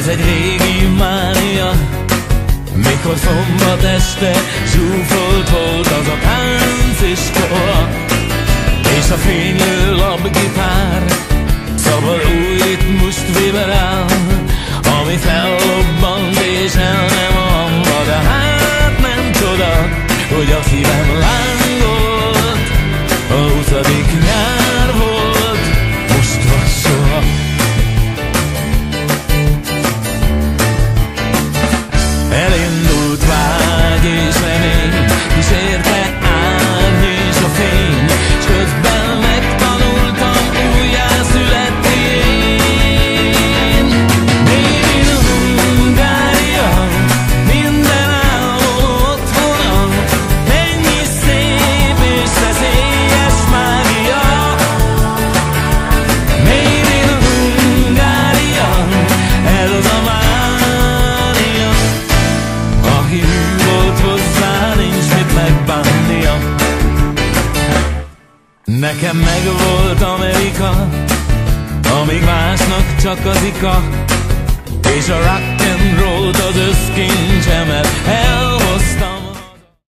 Ez egy régi mánia, mikor szombat este zsúfolt volt az a tánciskola, és a fénylő lapgitár szabad új ritmust vibrál, ami fellobbant és el nem hamba, de hát nem csoda, hogy a szívem lángolt, a 20. nyár volt, most vagy soha. Elindult vágy és remény, kísérte árny és a fény, s közben megtanultam újjászületni én. Made in Hungária, minden álmom otthona, mennyi szép és szeszélyes mágia. Made in Hungária, ez az a mánia, aki hű volt hozzá, nincs mit megbánnia. Nekem megvolt Amerika, amíg másnak csak az ika, és a rock and roll-t az összkincsemet elhoztam.